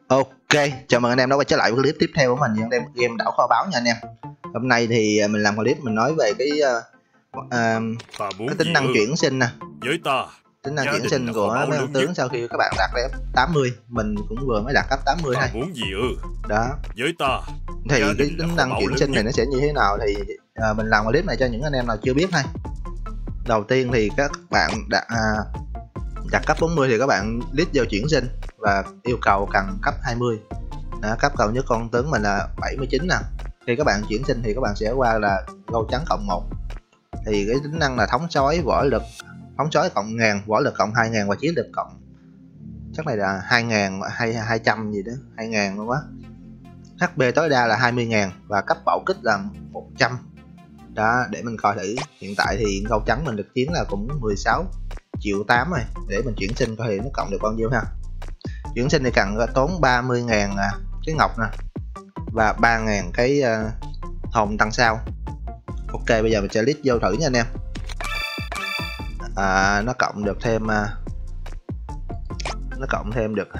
Ok, chào mừng anh em đã quay trở lại với clip tiếp theo của mình, anh em game đảo kho báu nha anh em. Hôm nay thì mình làm clip mình nói về cái tính năng chuyển sinh nè. Với ta, tính năng chuyển sinh của mấy ông tướng sau khi các bạn đạt level 80, mình cũng vừa mới đạt cấp 80 hay. Muốn gì ư? Đó. Với ta, thì cái tính năng chuyển sinh này nó sẽ như thế nào thì mình làm clip này cho những anh em nào chưa biết hay. Đầu tiên thì các bạn đạt cấp 40 thì các bạn click vào chuyển sinh và yêu cầu cần cấp 20. Đó, cấp cao nhất con tướng mình là 79 nè. Khi các bạn chuyển sinh thì các bạn sẽ qua là gâu trắng cộng 1. Thì cái tính năng là thống soái võ lực, thống soái cộng 1000, võ lực cộng 2000 và chiến lực cộng chắc này là 2000 hay 200 gì đó, 2000 luôn á. HP tối đa là 20.000 và cấp bảo kích là 100. Đó, để mình coi thử hiện tại thì gâu trắng mình được chiến là cũng 16 triệu 8 rồi, để mình chuyển sinh coi thì nó cộng được bao nhiêu ha. Chuyển sinh thì cần tốn 30.000 cái ngọc nè và 3.000 cái hồn tăng sao. Ok, bây giờ mình sẽ list vô thử nha anh em. Nó cộng được thêm nó cộng thêm được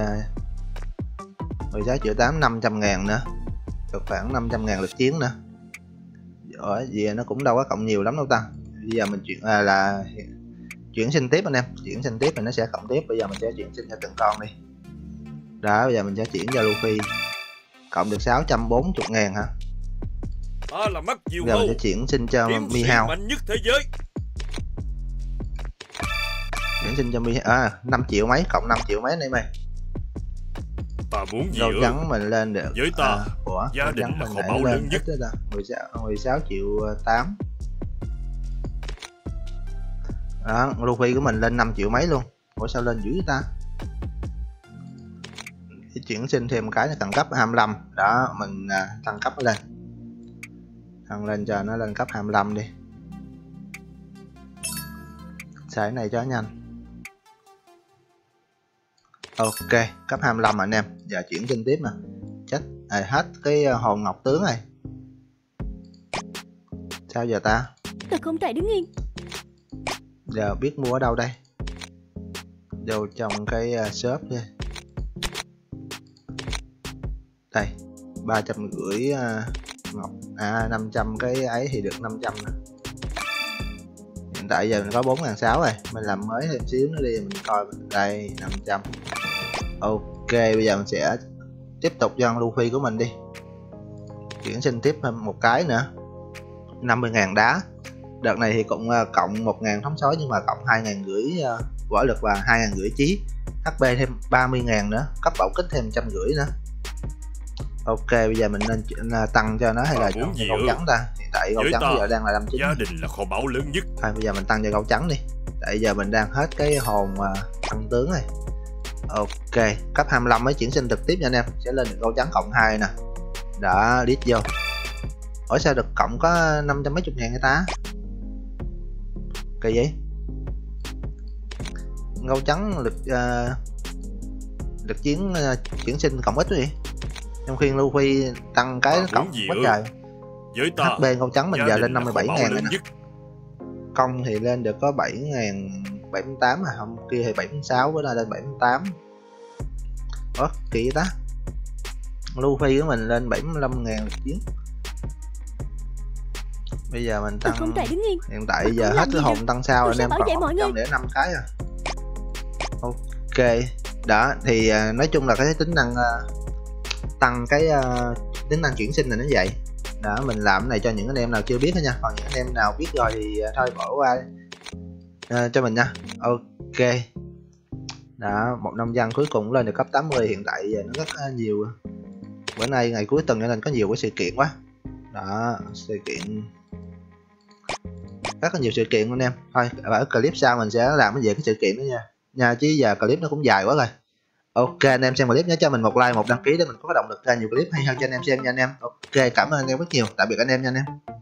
16 triệu 8, 500.000 nữa, được khoảng 500.000 lực chiến nữa. Ở gì nó cũng đâu có cộng nhiều lắm đâu ta. Bây giờ mình chuyển sinh tiếp anh em, chuyển sinh tiếp thì nó sẽ cộng tiếp. Bây giờ mình sẽ chuyển sinh cho từng con đi. Đó, bây giờ mình sẽ chuyển cho Luffy, cộng được 640.000 hả. Bây giờ mình sẽ chuyển sinh cho Mihao, chuyển sinh cho Mihao 5 triệu mấy, cộng 5 triệu mấy này mày. Gâu trắng mình lên được gia đình mình nãy lên ít đó, 16 triệu 8. Đó, Luffy của mình lên 5 triệu mấy luôn. Ủa sao lên dữ ta. Chuyển sinh thêm cái là cần cấp 25. Đó, mình tăng cấp nó lên, thăng lên cho nó lên cấp 25 đi. Xài cái này cho nhanh. Ok, cấp 25 anh em. Giờ chuyển sinh tiếp nè. Chết, hết cái hồn ngọc tướng này. Sao giờ ta? Tôi không thể đứng yên. Giờ biết mua ở đâu đây? Vô trong cái shop đi. Đây, 350 ngọc, 500 cái ấy thì được 500 nè. Hiện tại giờ mình có 4.600 rồi, mình làm mới thêm xíu nữa đi, mình coi đây 500. Ok, bây giờ mình sẽ tiếp tục cho Luffy của mình đi. Chuyển sinh tiếp một cái nữa, 50.000 đá. Đợt này thì cũng cộng 1.000 thống soái nhưng mà cộng 2.500 võ lực và 2.500 trí. HP thêm 30.000 nữa, cấp bảo kích thêm 150 nữa. Ok, bây giờ mình nên tăng cho nó hay là cho gâu trắng ta? Hiện tại gâu trắng bây giờ đang là 59. Gia đình là kho báu lớn nhất. Thôi bây giờ mình tăng cho gâu trắng đi. Tại giờ mình đang hết cái hồn tăng tướng này. Ok, cấp 25 mới chuyển sinh trực tiếp nha anh em, sẽ lên được gâu trắng cộng 2 nè. Đã list vô. Ủa sao được cộng có 500 mấy chục ngàn người ta? Kỳ vậy? Gâu trắng lực chiến chuyển sinh cộng ít vậy, trong khi Luffy tăng cái cộng quá trời. HP gâu trắng mình giờ lên 57.000 rồi nè. Công thì lên được có 7.078 à, hôm kia thì 76, bữa nay lên 78. Ủa kỳ ta. Luffy của mình lên 75.000 lực chiến. Bây giờ mình tăng, hiện tại giờ hết cái hồn tăng sao anh em, còn 105 cái à. Ok, đó thì nói chung là cái tính năng tăng cái tính năng chuyển sinh này nó vậy. Đó, mình làm cái này cho những anh em nào chưa biết đó nha, còn những anh em nào biết rồi thì thôi bỏ qua cho mình nha. Ok, đó, một nông dân cuối cùng lên được cấp 80. Hiện tại giờ nó rất nhiều, bữa nay ngày cuối tuần nên có nhiều cái sự kiện quá. Đó, sự kiện rất là nhiều sự kiện anh em. Thôi ở clip sau mình sẽ làm cái về cái sự kiện đó nha chứ giờ clip nó cũng dài quá rồi. Ok, anh em xem clip nhớ cho mình một like, một đăng ký để mình có động lực ra nhiều clip hay hơn cho anh em xem nha anh em. Ok, cảm ơn anh em rất nhiều, tạm biệt anh em nha anh em.